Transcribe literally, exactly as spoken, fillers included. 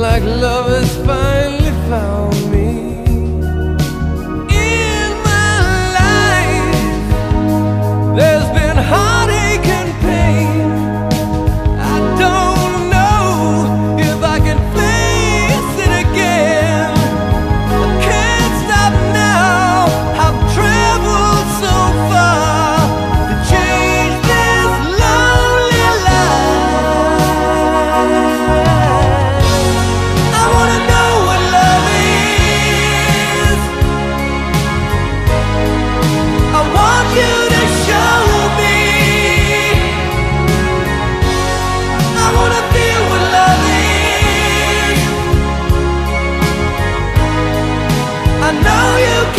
like love has finally found me. In my life, there's been heartache and pain. I don't know if I can face it again. I can't stop now. I've traveled so far to change this lonely life. I wanna know what love is. I want you to show me. I wanna feel what love is. I know you can.